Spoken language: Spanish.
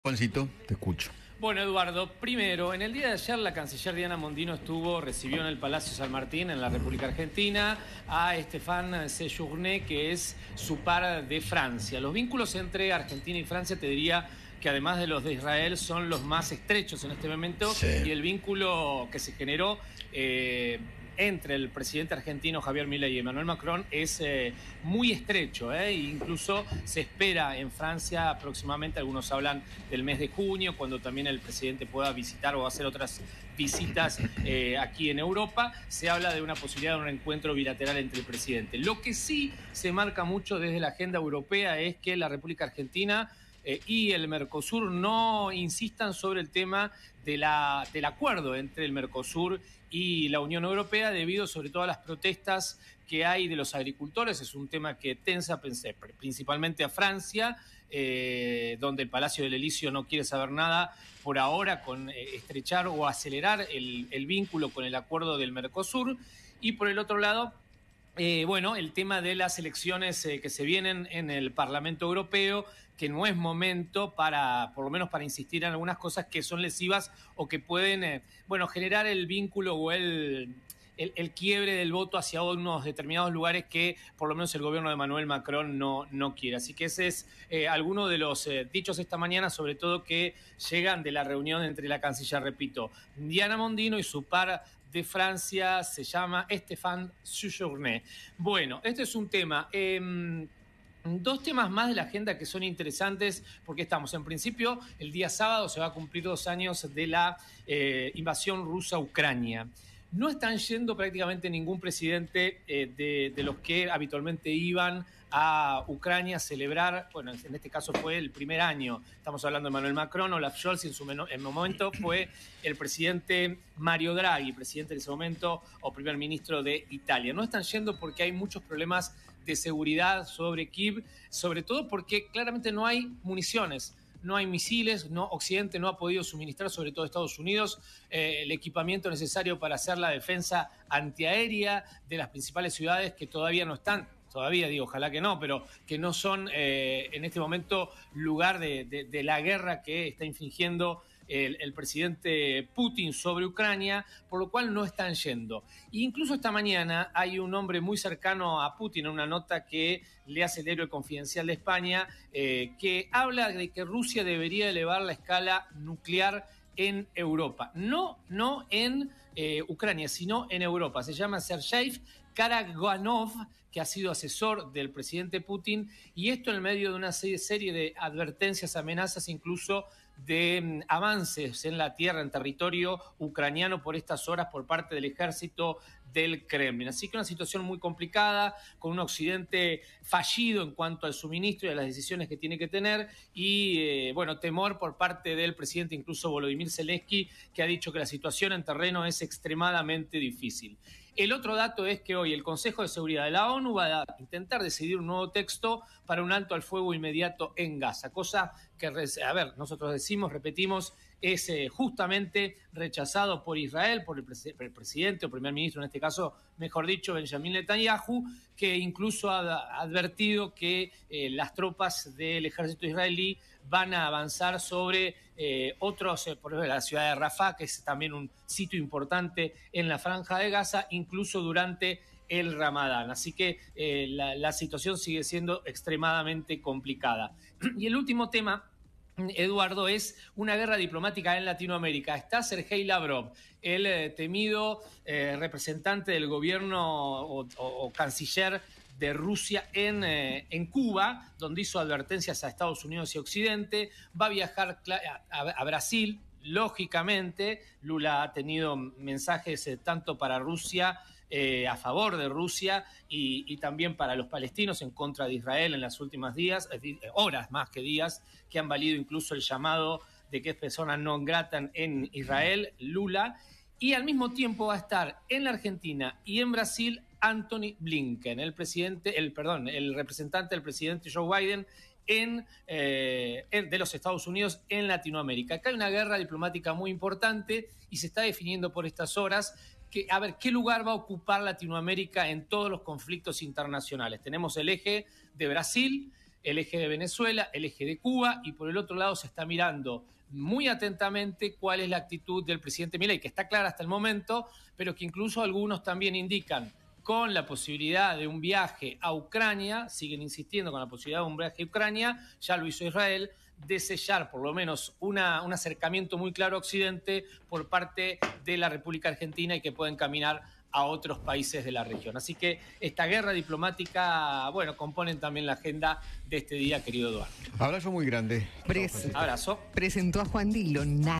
Juancito, te escucho. Bueno, Eduardo, primero, en el día de ayer la canciller Diana Mondino recibió en el Palacio San Martín, en la República Argentina, a Stéphane Séjourné, que es su par de Francia. Los vínculos entre Argentina y Francia, te diría que además de los de Israel, son los más estrechos en este momento, Sí. y el vínculo que se generó entre el presidente argentino Javier Milei y Emmanuel Macron es muy estrecho, incluso se espera en Francia aproximadamente, algunos hablan del mes de junio, cuando también el presidente pueda visitar o hacer otras visitas aquí en Europa. Se habla de una posibilidad de un encuentro bilateral entre el presidente. Lo que sí se marca mucho desde la agenda europea es que la República Argentina y el Mercosur no insistan sobre el tema del acuerdo entre el Mercosur y la Unión Europea, debido sobre todo a las protestas que hay de los agricultores. Es un tema que tensa principalmente a Francia, donde el Palacio del Elíseo no quiere saber nada por ahora con estrechar o acelerar el vínculo con el acuerdo del Mercosur. Y por el otro lado, el tema de las elecciones que se vienen en el Parlamento Europeo, que no es momento por lo menos para insistir en algunas cosas que son lesivas o que pueden, generar el vínculo o el quiebre del voto hacia unos determinados lugares que por lo menos el gobierno de Emmanuel Macron no quiere. Así que ese es alguno de los dichos esta mañana, sobre todo que llegan de la reunión entre la canciller, repito, Diana Mondino y su par de Francia, se llama Stéphane Séjourné. Bueno, este es un tema. Dos temas más de la agenda que son interesantes, porque estamos, en principio, el día sábado se va a cumplir 2 años de la invasión rusa a Ucrania. No están yendo prácticamente ningún presidente de los que habitualmente iban a Ucrania a celebrar, bueno, en este caso fue el primer año, estamos hablando de Emmanuel Macron, Olaf Scholz, y en momento fue el presidente Mario Draghi, presidente en ese momento, o primer ministro de Italia. No están yendo porque hay muchos problemas de seguridad sobre Kiev, sobre todo porque claramente no hay municiones. No hay misiles, Occidente no ha podido suministrar, sobre todo Estados Unidos, el equipamiento necesario para hacer la defensa antiaérea de las principales ciudades que todavía no están, ojalá que no, pero que no son en este momento lugar de la guerra que está infligiendo el presidente Putin sobre Ucrania, por lo cual no están yendo. E incluso esta mañana hay un hombre muy cercano a Putin, en una nota que le hace el diario Confidencial de España, que habla de que Rusia debería elevar la escala nuclear en Europa. No en Ucrania, sino en Europa. Se llama Sergei Karaganov, que ha sido asesor del presidente Putin, y esto en medio de una serie de advertencias, amenazas, incluso de avances en la tierra, en territorio ucraniano por estas horas por parte del ejército del Kremlin. Así que una situación muy complicada, con un Occidente fallido en cuanto al suministro y a las decisiones que tiene que tener, y temor por parte del presidente, incluso Volodymyr Zelensky, que ha dicho que la situación en terreno es extremadamente difícil. El otro dato es que hoy el Consejo de Seguridad de la ONU va a intentar decidir un nuevo texto para un alto al fuego inmediato en Gaza, cosa que, nosotros repetimos, es justamente rechazado por Israel, por el presidente o primer ministro, en este caso, mejor dicho, Benjamin Netanyahu, que incluso ha advertido que las tropas del ejército israelí van a avanzar sobre otros, por ejemplo, la ciudad de Rafah, que es también un sitio importante en la Franja de Gaza, incluso durante el Ramadán. Así que la situación sigue siendo extremadamente complicada. Y el último tema, Eduardo, es una guerra diplomática en Latinoamérica. Está Sergei Lavrov, el temido representante del gobierno o canciller de Rusia en Cuba, donde hizo advertencias a Estados Unidos y Occidente. Va a viajar a Brasil, lógicamente. Lula ha tenido mensajes tanto para Rusia, a favor de Rusia, y también para los palestinos, en contra de Israel en las últimas horas más que días, que han valido incluso el llamado de que es persona non grata en Israel, Lula. Y al mismo tiempo va a estar en la Argentina y en Brasil Antony Blinken, el representante del presidente Joe Biden de los Estados Unidos en Latinoamérica. Acá hay una guerra diplomática muy importante y se está definiendo por estas horas qué lugar va a ocupar Latinoamérica en todos los conflictos internacionales. Tenemos el eje de Brasil, el eje de Venezuela, el eje de Cuba, y por el otro lado se está mirando muy atentamente cuál es la actitud del presidente Milei, que está clara hasta el momento, pero que incluso algunos también indican con la posibilidad de un viaje a Ucrania, siguen insistiendo con la posibilidad de un viaje a Ucrania, ya lo hizo Israel, de sellar por lo menos un acercamiento muy claro a Occidente por parte de la República Argentina y que pueden caminar a otros países de la región. Así que esta guerra diplomática, bueno, componen también la agenda de este día, querido Eduardo. Abrazo muy grande. Abrazo. Presentó a Juan Dillon.